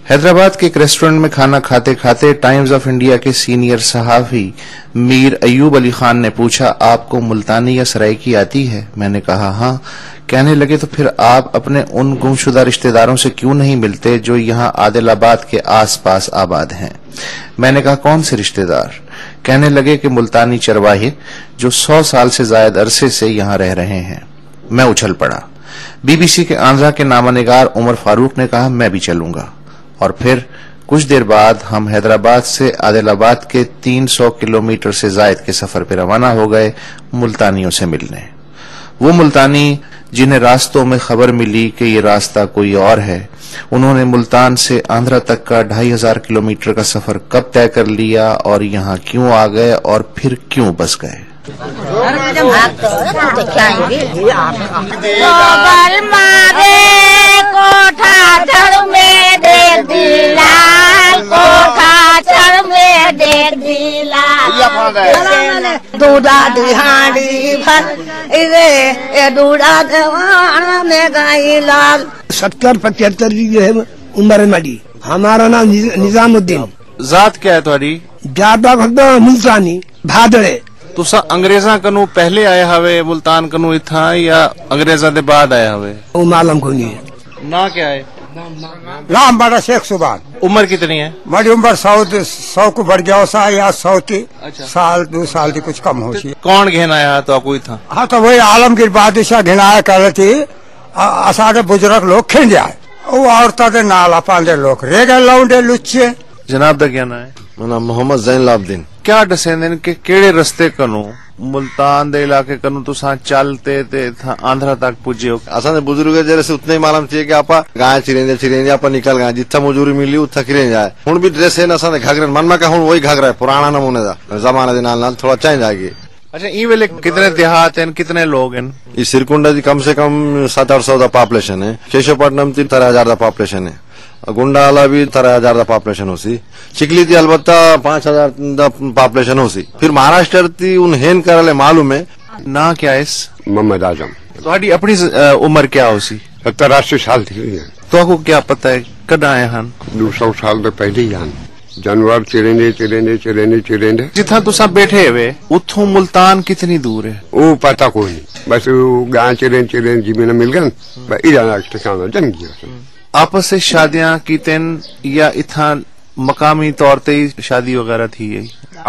हैदराबाद के एक रेस्टोरेंट में खाना खाते खाते टाइम्स ऑफ इंडिया के सीनियर सहाफी मीर अयूब अली खान ने पूछा, आपको मुल्तानी या सराइकी आती है? मैंने कहा हाँ। कहने लगे, तो फिर आप अपने उन गुमशुदा रिश्तेदारों से क्यों नहीं मिलते जो यहाँ आदिलाबाद के आसपास आबाद हैं? मैंने कहा, कौन से रिश्तेदार? कहने लगे कि मुल्तानी चरवाहे जो 100 साल से ज्यादा अरसे से यहाँ रह रहे हैं। मैं उछल पड़ा। बीबीसी के आंध्रा के नामानिगार उमर फारूक ने कहा, मैं भी चलूंगा। और फिर कुछ देर बाद हम हैदराबाद से आदिलाबाद के 300 किलोमीटर से जायद के सफर पर रवाना हो गए मुल्तानियों से मिलने। वो मुल्तानी जिन्हें रास्तों में खबर मिली कि ये रास्ता कोई और है, उन्होंने मुल्तान से आंध्रा तक का 2500 किलोमीटर का सफर कब तय कर लिया और यहाँ क्यों आ गए और फिर क्यों बस गए? दूधा दिहाड़ी भर 70-75 की है उम्र मेरी। हमारा नाम निजामुद्दीन। जात क्या है तुम्हारी? जात मुल्तानी भादड़े। तुसा अंग्रेजा कनु पहले आए हवे मुल्तान कनु इथा या अंग्रेजा दे बाद आए हवे? वो मालूम को नहीं है। ना क्या है? नाम बड़ा शेख सुबान। उम्र कितनी है? मेरी उम्र 100 को बढ़ गया सा या 100 की। अच्छा। साल 2 साल की कुछ कम हो सी। कौन घेनाया तो कोई था? हाँ तो वही आलमगीर बादशाह घिनाया कर थी। असारे बुजुर्ग लोग खिंड जाए वो औरतों के नाला पांदे लोग रे गए लौंडे लुच्चे। जनाब दा क्या ना है? मेरा मोहम्मद ज़ैनुलाब्दीन। क्या दसेंदे के केड़े रस्ते कनु मुल्तान दे इलाके कनु तुसा चलते ते आंध्रा तक पुजे हो? असां बुजुर्ग जैसे उतने ही मालूम चाहिए कि आप गाय चिरेंगे आप निकल गए जितना मजूरी मिली उतना किरें जाए। हुण भी ड्रेस है असां घाघरे मन में हुण वही घाघरा है पुराना नमूने का जमाने के नाल थोड़ा चेंज आएगी। अच्छा, ई वेले कितने देहात हैं, कितने लोग हैं? इस सिरकुंडा जी कम से कम 700-800 का पॉपुलेशन है। केशवपट्टनम 13,000 का पॉपुलेशन है। गुंडाला भी 13,000 का पॉपुलेशन हो सी। चिकली थी अलबत्ता 5,000 का पॉपुलेशन हो सी। फिर महाराष्ट्र थी उन करले मालूम है ना क्या है? मोहम्मद आजम। तुम्हारी अपनी उम्र क्या हो सी? 70-80 साल थी। तो आपको क्या पता है कद आए हन? 200 साल तो पहले ही हन। जानवर चिरेंदे जिथा तुसा बैठे हुए उथों मुल्तान कितनी दूर है? वो पता कोई नहीं। बस गाय चिरें जमीन मिल गए। आपस से शादियां की तेन या इथा मकामी तौर पे ही शादी वगैरह थी? यही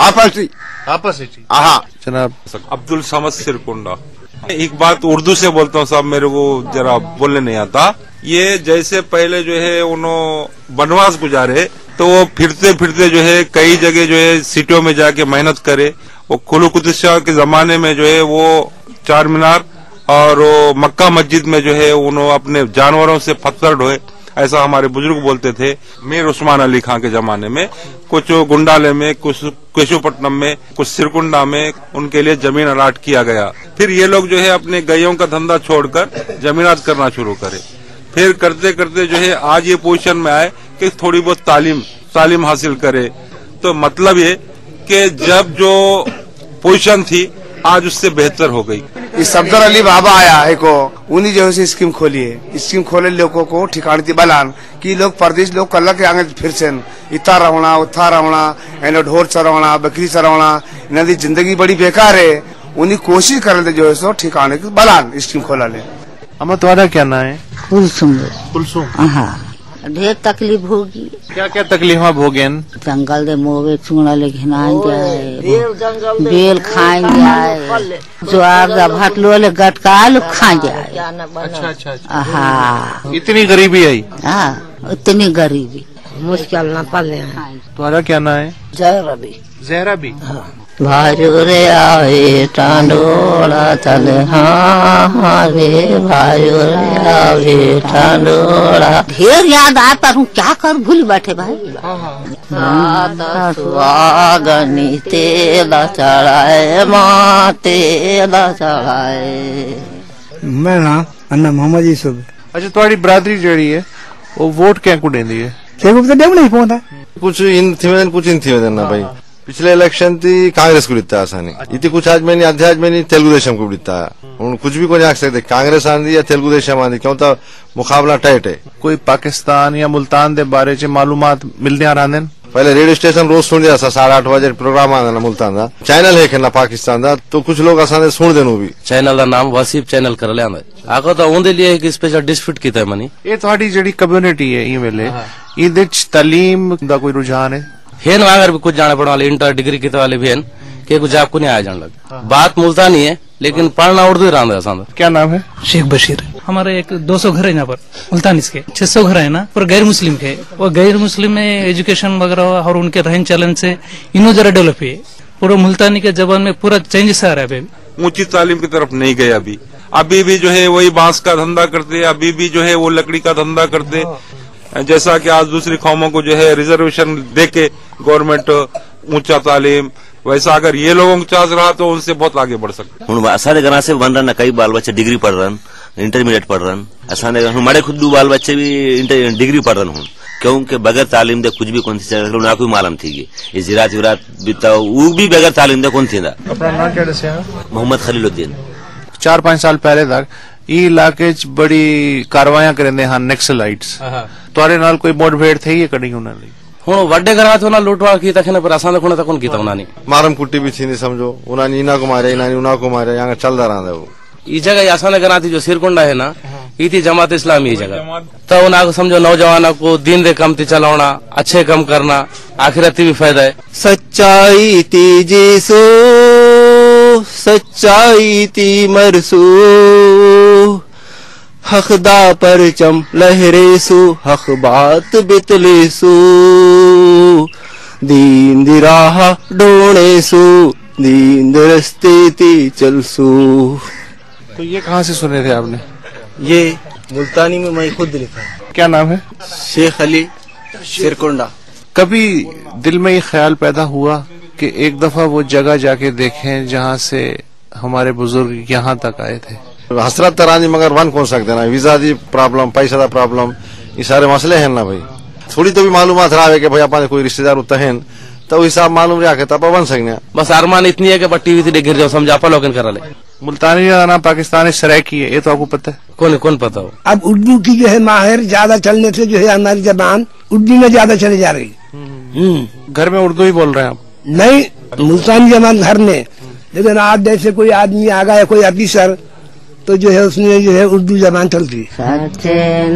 आपस ही? हाँ जनाब। अब्दुल समद सिरकुंडा। एक बात उर्दू से बोलता हूँ साहब, मेरे को जरा बोलने नहीं आता। ये जैसे पहले जो है उन्होंने वनवास गुजारे तो वो फिरते फिरते जो है कई जगह जो है सिटियों में जाके मेहनत करे। वो कुलू कुतुब शाह के जमाने में जो है वो चार मीनार और वो मक्का मस्जिद में जो है उन्होंने अपने जानवरों से पत्थर ढोए, ऐसा हमारे बुजुर्ग बोलते थे। मीर उस्मान अली खां के जमाने में कुछ गुंडाले में, कुछ केशवपट्टनम में, कुछ सिरकुंडा में उनके लिए जमीन अलाट किया गया। फिर ये लोग जो है अपने गायों का धंधा छोड़कर जमीनात करना शुरू करे। फिर करते करते जो है आज ये पोजीशन में आए कि थोड़ी बहुत तालीम हासिल करे। तो मतलब ये कि जब जो पोजीशन थी आज उससे बेहतर हो गई। इस सफदर अली बाबा आया है को उन्हीं जो है स्कीम खोली है। स्कीम खोले लोगों को ठिकाने थी बलान कि लोग परदेश लोग कल के आगे फिर से इतना रवना उथा रवना ढोर चरवना बकरी चरवना इन्हें जिंदगी बड़ी बेकार है। उन्हीं कोशिश कर रहे जो है सो ठिकाने की बलान स्कीम खोला ले। अम्मा तुम्हारा क्या नाम है? कुलसुम। हाँ, ढेर तकलीफ होगी। क्या क्या तकलीफ भोगेन? जंगल दे मोवे चूड़ा ले घिनाई जाए, बेल खाए जाए, ज्वार दा भटलो ले गटकाल खा जाए। अच्छा। हाँ, इतनी गरीबी आई? हाँ, इतनी गरीबी मुश्किल न पड़े। तुम्हारा क्या नाम है? जहराबी। हाँ। भाजो रे आवे टांडोला चल हाँ रे भाजो रे आवे टांडोला। ढेर याद आता हूँ, क्या कर भूल बैठे भाई। सुहागनी तेला चढ़ाए माँ तेला चढ़ाए। मैं ना अन्ना मोहम्मद यूसुफ। अच्छा, तुम्हारी बरादरी जड़ी है वो वोट क्या को देंदी है? नहीं पहुंचा कुछ इन थी कुछ इन थी ना भाई। पिछले इलेक्शन थी कांग्रेस को दिता आसानी इतनी कुछ आज मैंने अध्याज में तेलुगु देशम को दिता। हूं कुछ भी को नहीं आख सकते कांग्रेस आंदी या तेलुगु देशम आंदी क्यों तो मुकाबला टाइट है। कोई पाकिस्तान या मुल्तान दे बारे च मालूमात मिलने आ रहे हैं। पहले रेडियो स्टेशन रोज सुन दिया 8:30 बजे प्रोग्राम आना मुल्तान का चैनल है खेलना पाकिस्तान का तो कुछ लोग असाने सुन देनु भी चैनल का नाम वसीफ चैनल कर लिया आखो तो उनके लिए एक स्पेशल डिस्प्यूट किया है मनी ये थोड़ी जड़ी कम्युनिटी है ये वेले इदे च तालीम दा कोई रुझान है ना अगर भी कुछ जाने पड़ने वाले इंटर डिग्री कितने वाले भी हैं कि कुछ आपको नहीं आया जाने लगे बात मुल्तानी है लेकिन पढ़ना उर्दू ही रहा है। क्या नाम है? शेख बशीर। हमारे एक 200 घर है यहाँ पर मुल्तान के 600 घर है ना पर गैर मुस्लिम के और गैर मुस्लिम में एजुकेशन वगैरह और उनके रहन चलन से इन्हों जरा डेवलप है पूरा मुल्तानी के जबान में पूरा चेंजेस आ रहा है। ऊंची तालीम की तरफ नहीं गए अभी भी जो है वही बांस का धंधा करते अभी भी जो है वो लकड़ी का धंधा करते जैसा कि आज दूसरी कौमों को जो है रिजर्वेशन देके गवर्नमेंट ऊंचा तालीम वैसा अगर ये लोगों को चांस रहा तो उनसे बहुत आगे बढ़ सकते। हूँ असाने घर से बन रहा कई बाल बच्चे डिग्री पढ़ रहे इंटरमीडिएट पढ़ रहे असाने हमारे खुद बाल बच्चे भी डिग्री पढ़ रहे हूँ क्योंकि बगैर तालीम दे कुछ भी कौन सी ना कोई मालूम थी ये जिरात विरात बीता वो भी बगैर तालीम दे कौन थी मोहम्मद खलीलुद्दीन 4-5 साल पहले तक ये इलाके च बड़ी कार्रवाइयां करेंदे हाँ नक्सलाइट्स तुम्हारे नाल कोई मुठभेड़ थी ये कड़ी उन्होंने हूँ वड्डे घर तो ना लूटवाड़ की तक पर असां खुण तक की उन्होंने मारम कुट्टी भी थी समझो उन्होंने इना को मारे इन्होंने उना को मारे यहाँ चलता रहा वो ये जगह असाने घर थी जो सिरकुंडा है ना ये थी जमात इस्लामी ये जगह तो उन्हें समझो नौजवानों को दीन दे कम थी चलाना अच्छे कम करना आखिरती भी फायदा है। सच्चाई तीजी सो सच्चाई ती मरसू हकदा परचम लहरे सु हक बात बितले सु दीन दी राह डोणे सु दीन दे रस्ते ती चल सु। तो ये कहाँ से सुने थे आपने? ये मुल्तानी में मैं खुद लिखा है। क्या नाम है? शेख अली सिरकुंडा। कभी दिल में ये ख्याल पैदा हुआ कि एक दफा वो जगह जाके देखें जहाँ से हमारे बुजुर्ग यहाँ तक आए थे? हसरत तरानी मगर वन कौन सकते ना वीजा दी प्रॉब्लम पैसा दा प्रॉब्लम ये सारे मसले हैं ना भाई थोड़ी तो भी मालूमात रहा है कि भाई अपने कोई रिश्तेदार उतना है तो हिसाब मालूम रहा के तब बन सकते बस अरमान इतनी है कि टीवी से गिर जाओ समझा पा लोगन करा ले। मुल्तानी का नाम पाकिस्तानी सराइकी है ये तो आपको पता है? कौन पता हो? अब उर्दू की जो है माहिर ज्यादा चलने से जो है हमारी जबान उर्दू में ज्यादा चले जा रही। घर में उर्दू ही बोल रहे हैं आप? नहीं मुल्तानी जबान घर में लेकिन आज जैसे कोई आदमी आ गया कोई अफिसर तो जो है उसमें जो है उर्दू जबान चलती है। सच्चे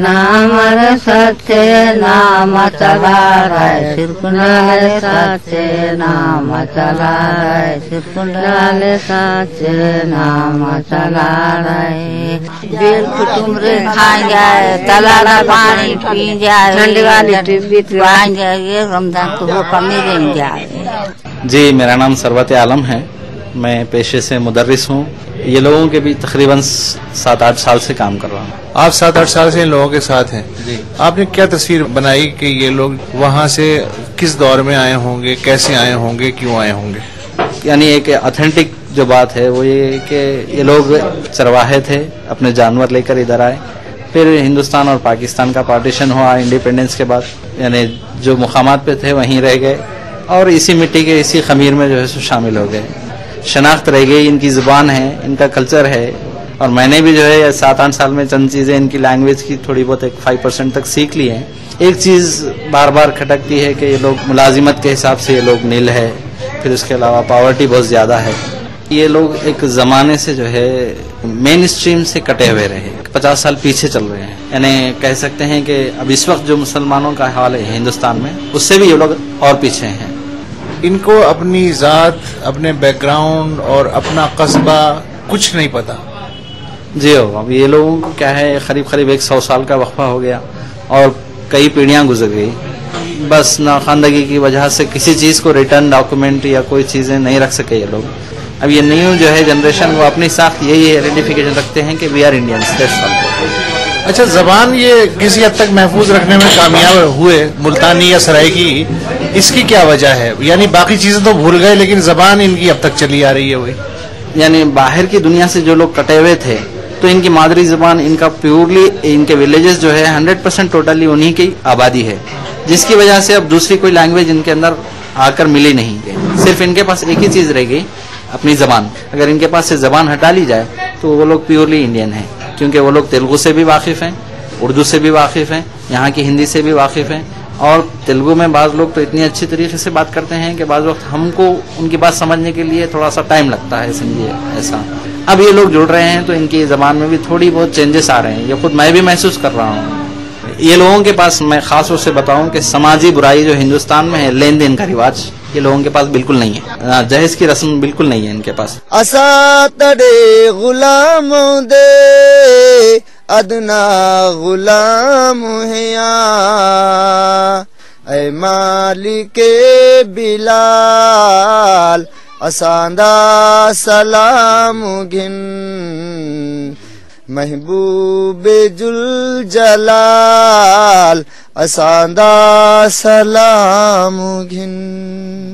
नाम चला रहे सिरकुंडाल सच्चे नाम चला रहे सिरकुंडाल सच्चे नाम चला रहे बेल कुटुम रे खाए जाए तलाला पानी पी जाए ठंडी वाली टिब्बी पाए जाए रमजान को कमी रह जाए। जी मेरा नाम सरवत आलम है मैं पेशे से मुदर्रिस हूँ ये लोगों के भी तकरीबन 7-8 साल से काम कर रहा हूँ। आप 7-8 साल से इन लोगों के साथ हैं जी। आपने क्या तस्वीर बनाई कि ये लोग वहाँ से किस दौर में आए होंगे कैसे आए होंगे क्यों आए होंगे? यानी एक ऑथेंटिक जो बात है वो ये कि ये लोग चरवाहे थे अपने जानवर लेकर इधर आए फिर हिंदुस्तान और पाकिस्तान का पार्टीशन हुआ इंडिपेंडेंस के बाद यानी जो मुकामात पे थे वहीं रह गए और इसी मिट्टी के इसी खमीर में जो है सो शामिल हो गए शनाख्त रह गई इनकी जुबान है इनका कल्चर है और मैंने भी जो है 7-8 साल में चंद चीजें इनकी लैंग्वेज की थोड़ी बहुत एक 5% तक सीख ली है। एक चीज बार बार खटकती है कि ये लोग मुलाजिमत के हिसाब से ये लोग नील है फिर उसके अलावा पॉवर्टी बहुत ज्यादा है ये लोग एक जमाने से जो है मेन स्ट्रीम से कटे हुए रहे 50 साल पीछे चल रहे हैं यानी कह सकते हैं कि अब इस वक्त जो मुसलमानों का हाल है हिंदुस्तान में उससे भी ये लोग और पीछे हैं। इनको अपनी जात अपने बैकग्राउंड और अपना कस्बा कुछ नहीं पता। जी हो अब ये लोगों को क्या है करीब 100 साल का वक्फा हो गया और कई पीढ़ियां गुजर गई बस नाखानदगी की वजह से किसी चीज को रिटर्न डॉक्यूमेंट या कोई चीजें नहीं रख सके ये लोग। अब ये न्यू जो है जनरेशन वो अपनी साथ यही आइडेंटिफिकेशन रखते हैं कि वी आर इंडियंस। अच्छा जबान ये किसी हद तक महफूज रखने में कामयाब हुए मुल्तानी या सराइकी इसकी क्या वजह है? यानी बाकी चीजें तो भूल गए लेकिन जबान इनकी अब तक चली आ रही है वही। यानी बाहर की दुनिया से जो लोग कटे हुए थे तो इनकी मादरी जबान इनका प्योरली इनके विलेजेस जो है 100% टोटली उन्हीं की आबादी है जिसकी वजह से अब दूसरी कोई लैंग्वेज इनके अंदर आकर मिली नहीं। सिर्फ इनके पास एक ही चीज रह गई अपनी जबान। अगर इनके पास से जबान हटा ली जाए तो वो लोग प्योरली इंडियन हैं, क्योंकि वो लोग तेलुगु से भी वाकिफ हैं, उर्दू से भी वाकिफ हैं, यहाँ की हिंदी से भी वाकिफ हैं, और तेलुगु में बाज़ लोग तो इतनी अच्छी तरीके से बात करते हैं कि बाज़ वक्त हमको उनकी बात समझने के लिए थोड़ा सा टाइम लगता है, समझिए ऐसा। अब ये लोग जुड़ रहे हैं तो इनकी ज़बान में भी थोड़ी बहुत चेंजेस आ रहे हैं, ये खुद मैं भी महसूस कर रहा हूँ। ये लोगों के पास, मैं खास तौर से बताऊं कि समाजी बुराई जो हिंदुस्तान में है, लेन देन का रिवाज, ये लोगों के पास बिल्कुल नहीं है, जहेज की रस्म बिल्कुल नहीं है इनके पास। असा तड़े गुलाम दे अदना गुलाम है ऐ मालिके बिलाल असांदा सलाम घिन महबूब जुल जलाल असांदा सलाम घिन।